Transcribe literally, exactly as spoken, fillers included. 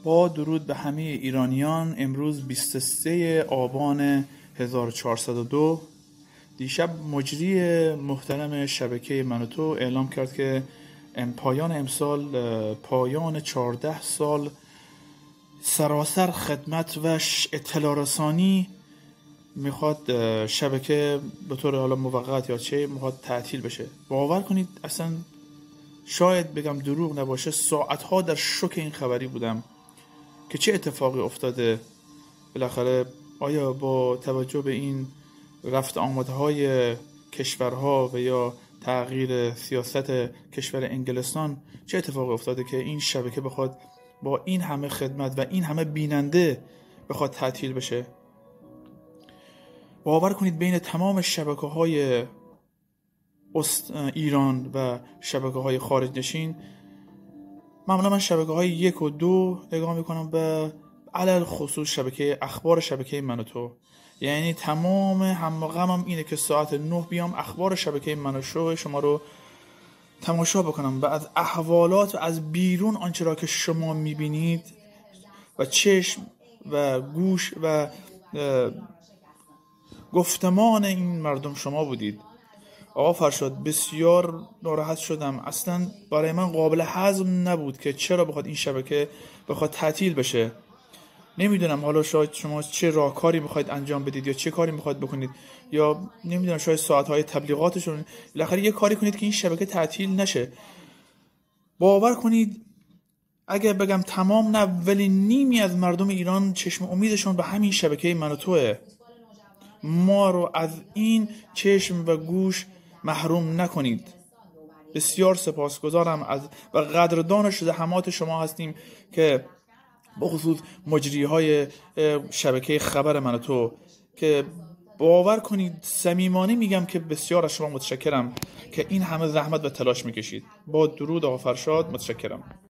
با درود به همه ایرانیان، امروز بیست و سوم آبان هزار و چهارصد و دو دیشب مجری محترم شبکه من و تو اعلام کرد که پایان امسال پایان چهارده سال سراسر خدمت و اطلاع رسانی میخواد شبکه به طور حالا موقت یا چه میخواد تعطیل بشه. باور کنید اصلا شاید بگم دروغ نباشه، ساعتها در شوک این خبری بودم که چه اتفاقی افتاده. بالاخره آیا با توجه به این رفت آمدهای کشورها و یا تغییر سیاست کشور انگلستان چه اتفاقی افتاده که این شبکه بخواد با این همه خدمت و این همه بیننده بخواد تعطیل بشه؟ باور کنید بین تمام شبکه‌های ایران و شبکه‌های خارج نشین معمولا من شبکه‌های یک و دو نگاه میکنم و علل خصوص شبکه اخبار شبکه من و تو، یعنی تمام هم و غمم اینه که ساعت نه بیام اخبار شبکه من و شو شما رو تماشا بکنم و از احوالات و از بیرون آنچه را که شما میبینید و چشم و گوش و گفتمان این مردم شما بودید. آقا فرشاد، بسیار ناراحت شدم. اصلا برای من قابل هضم نبود که چرا بخواد این شبکه بخواد تعطیل بشه. نمیدونم حالا شاید شما چه راهکاری میخواید انجام بدید یا چه کاری میخواید بکنید، یا نمیدونم شاید ساعتهای تبلیغاتشون بالاخره یه کاری کنید که این شبکه تعطیل نشه. باور کنید اگه بگم تمام نه ولی نیمی از مردم ایران چشم امیدشون به همین شبکه من و توه. ما رو از این چشم و گوش محروم نکنید. بسیار سپاسگزارم از و قدردان زحمات شما هستیم که بخصوص مجری های شبکه خبر من و تو، که باور کنید صمیمانه میگم که بسیار از شما متشکرم که این همه زحمت و تلاش میکشید. با درود آقا فرشاد، متشکرم.